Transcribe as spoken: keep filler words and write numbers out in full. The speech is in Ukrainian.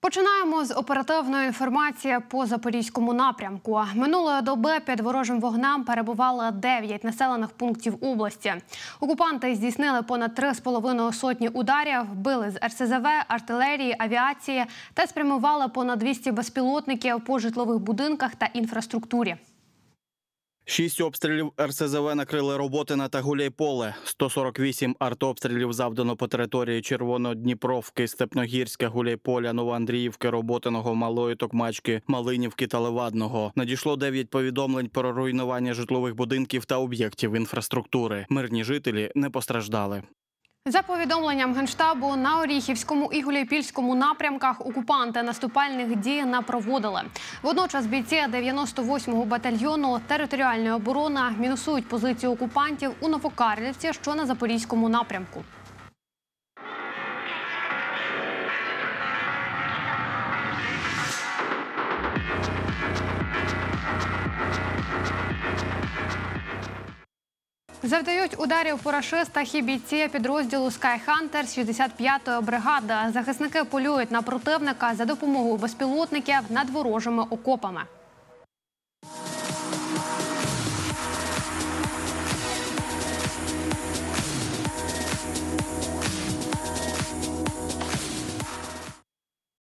Розпочинаємо з оперативної інформації по Запорізькому напрямку. Минулої доби під ворожим вогнем перебували дев'ять населених пунктів області. Окупанти здійснили понад три з половиною сотні ударів, били з ер ес зе ве, артилерії, авіації та спрямували понад двісті безпілотників по житлових будинках та інфраструктурі. Шість обстрілів ер ес зе ве накрили Роботине та Гуляйполе. сто сорок вісім артобстрілів завдано по території Червонодніпровки, Степногірська, Гуляйполя, Новоандріївки, Роботиного, Малої Токмачки, Малинівки та Левадного. Надійшло дев'ять повідомлень про руйнування житлових будинків та об'єктів інфраструктури. Мирні жителі не постраждали. За повідомленням Генштабу, на Оріхівському і Гуляйпільському напрямках окупанти наступальних дій не проводили. Водночас бійці дев'яносто восьмого батальйону територіальної оборони мінусують позиції окупантів у Новокарлівці, що на Запорізькому напрямку. Завдають ударів по рашистах і бійці підрозділу «Скайхантер» шістдесят п'ятої бригади. Захисники полюють на противника за допомогою безпілотників над ворожими окопами.